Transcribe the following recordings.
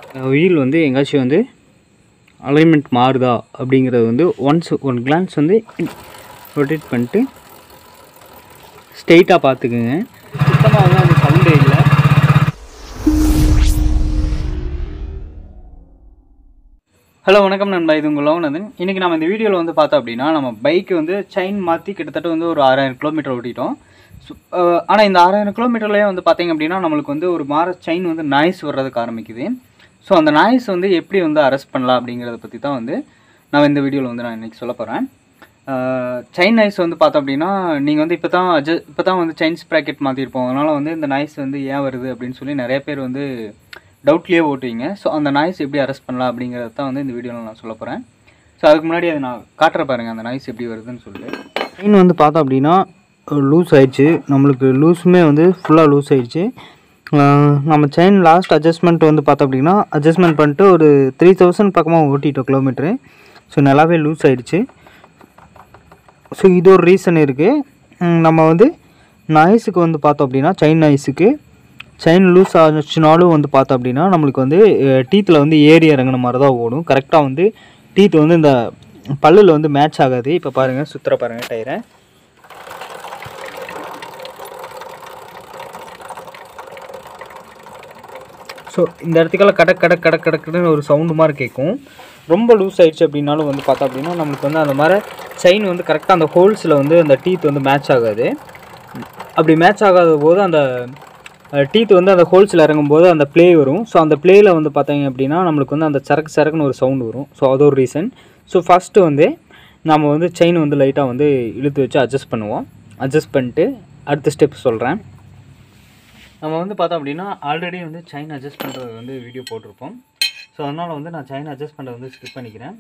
Wheel வந்து எங்காச்சும் வந்து அலைன்மெண்ட் மாறுதா அப்படிங்கிறது வந்து ஒன் கிளான்ஸ் வந்து ரொட்டேட் பண்ணிட்டு ஸ்ட்ரெயிட்டாக பார்த்துக்குங்க. சுத்தமாக வந்து அந்த சவுண்டே இல்லை. ஹலோ வணக்கம் நண்பா, இது உங்கள் லோகநாதன். இன்றைக்கி நம்ம இந்த வீடியோவில் வந்து பார்த்தோம் அப்படின்னா, நம்ம பைக்கு வந்து செயின் மாற்றி கிட்டத்தட்ட வந்து ஒரு 6000 கிலோமீட்டர் ஓட்டிட்டோம். ஆனால் இந்த 6000 கிலோமீட்டர்லேயே வந்து பார்த்திங்க அப்படின்னா நம்மளுக்கு வந்து ஒரு செயின் வந்து நாய்ஸ் வர்றதுக்கு ஆரம்பிக்குது. ஸோ அந்த நாய்ஸ் வந்து எப்படி வந்து அரெஸ்ட் பண்ணலாம் அப்படிங்கிறத பற்றி தான் வந்து நான் இந்த வீடியோவில் வந்து நான் இன்றைக்கி சொல்ல போகிறேன். செயின் நாய்ஸ் வந்து பார்த்தோம் அப்படின்னா, நீங்கள் வந்து இப்போ தான் வந்து செயின் ஸ்ப்ராக்கெட் மாற்றிருப்போம். அதனால் வந்து இந்த நாய்ஸ் வந்து ஏன் வருது அப்படின்னு சொல்லி நிறைய பேர் வந்து டவுட்லேயே ஓட்டுவீங்க. ஸோ அந்த நாய்ஸ் எப்படி அரெஸ்ட் பண்ணலாம் அப்படிங்கிறத தான் வந்து இந்த வீடியோவில் நான் சொல்ல போகிறேன். ஸோ அதுக்கு முன்னாடி அதை நான் காட்டுற பாருங்கள் அந்த நாய்ஸ் எப்படி வருதுன்னு சொல்லிட்டு. செயின் வந்து பார்த்தோம் அப்படின்னா லூஸ் ஆயிடுச்சு. நம்மளுக்கு லூஸுமே வந்து ஃபுல்லாக லூஸ் ஆயிடுச்சு. நம்ம செயின் லாஸ்ட் அட்ஜஸ்ட்மெண்ட் வந்து பார்த்தோம் அப்படின்னா அட்ஜஸ்ட்மெண்ட் பண்ணிட்டு ஒரு 3000 பக்கமாக ஓட்டிட்டோம் கிலோமீட்ரு. ஸோ நல்லாவே லூஸ் ஆகிடுச்சு. ஸோ இது ஒரு ரீசன் இருக்குது. நம்ம வந்து நாய்ஸுக்கு வந்து பார்த்தோம் அப்படின்னா செயின் நாய்ஸுக்கு செயின் லூஸ் ஆச்சுனாலும் வந்து பார்த்தோம் அப்படின்னா நம்மளுக்கு வந்து டீத்தில் வந்து ஏறி இறங்கின மாதிரி தான் ஓடும். கரெக்டாக வந்து டீத் வந்து இந்த பல்லில் வந்து மேட்ச் ஆகாது. இப்போ பாருங்கள், சுற்றுற பாருங்கள் டயரை. ஸோ இந்த இடத்துக்கெல்லாம் கடக்குன்னு ஒரு சவுண்டு மாதிரி கேட்கும். ரொம்ப லூஸ் ஆகிடுச்சு அப்படின்னாலும் வந்து பார்த்தோம் அப்படின்னா நம்மளுக்கு வந்து அந்த மாதிரி செயின் வந்து கரெக்டாக அந்த ஹோல்ஸில் வந்து அந்த டீத் வந்து மேட்ச் ஆகாது. அப்படி மேட்ச் ஆகாத போது அந்த டீத் வந்து அந்த ஹோல்ஸில் இறங்கும்போது அந்த ப்ளே வரும். ஸோ அந்த ப்ளேயில் வந்து பார்த்தீங்க அப்படின்னா நம்மளுக்கு வந்து அந்த சரக்குன்னு ஒரு சவுண்டு வரும். ஸோ அது ஒரு ரீசன். ஸோ ஃபஸ்ட்டு வந்து நம்ம வந்து செயின் வந்து லைட்டாக வந்து இழுத்து வச்சு அட்ஜஸ்ட் பண்ணுவோம். அட்ஜஸ்ட் பண்ணிட்டு அடுத்த ஸ்டெப் சொல்கிறேன். நம்ம வந்து பார்த்தோம் அப்படின்னா ஆல்ரெடி வந்து செயின் அட்ஜஸ்ட் பண்ணுறது வந்து வீடியோ போட்டிருப்போம். ஸோ அதனால் வந்து நான் செயின் அட்ஜஸ்ட் பண்ணுறது வந்து ஸ்கிப் பண்ணிக்கிறேன்.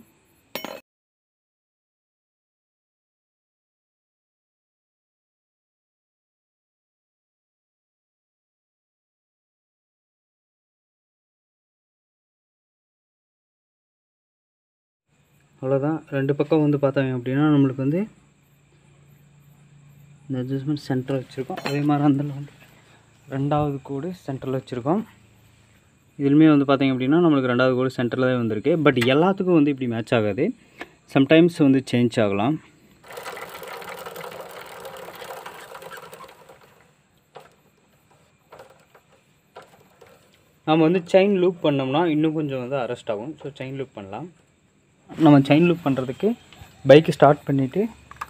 அவ்வளோதான். ரெண்டு பக்கம் வந்து பார்த்தாங்க அப்படின்னா நம்மளுக்கு வந்து இந்த அட்ஜஸ்ட்மெண்ட் சென்டரில் வச்சுருக்கோம். அதே மாதிரி அந்த வந்து ரெண்டாவது கோடு சென்டரில் வச்சுருக்கோம். இதுலையுமே வந்து பார்த்திங்க அப்படின்னா நம்மளுக்கு ரெண்டாவது கோடு சென்டரில் தான் வந்திருக்கு. பட் எல்லாத்துக்கும் வந்து இப்படி மேட்ச் ஆகாது. சம்டைம்ஸ் வந்து சேஞ்ச் ஆகலாம். நம்ம வந்து செயின் லூப் பண்ணோம்னா இன்னும் கொஞ்சம் வந்து அரெஸ்ட் ஆகும். ஸோ செயின் லூப் பண்ணலாம். நம்ம செயின் லூப் பண்ணுறதுக்கு பைக்கு ஸ்டார்ட் பண்ணிவிட்டு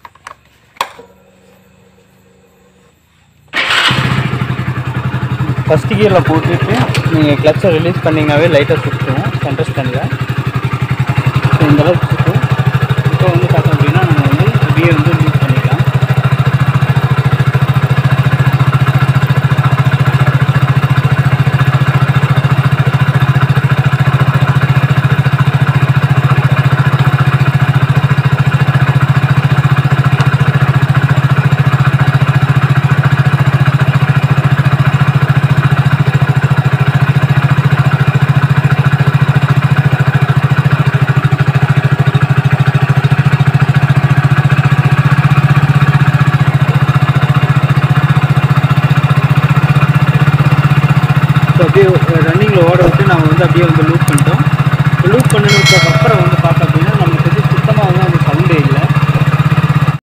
ஃபஸ்ட் கியரில் போட்டுட்டு நீங்கள் கிளச்சை ரிலீஸ் பண்ணிங்கனாவே லைட்டாக சுற்றும் சென்டர் ஸ்டாண்டில். ஸோ இந்த அளவுக்கு சுற்றும். இப்போ வந்து பார்த்தோம் அப்படின்னா நம்ம வந்து கியர் வந்து யூஸ் பண்ணிக்கலாம். அப்படியே ரன்னிங்கில் ஓட விட்டு நம்ம வந்து அப்படியே வந்து லூப் பண்ணிட்டோம். லூப் பண்ணினதுக்கு அப்புறம் வந்து பார்த்தோம் அப்படின்னா நம்மளுக்கு வந்து சுத்தமாக வந்து அந்த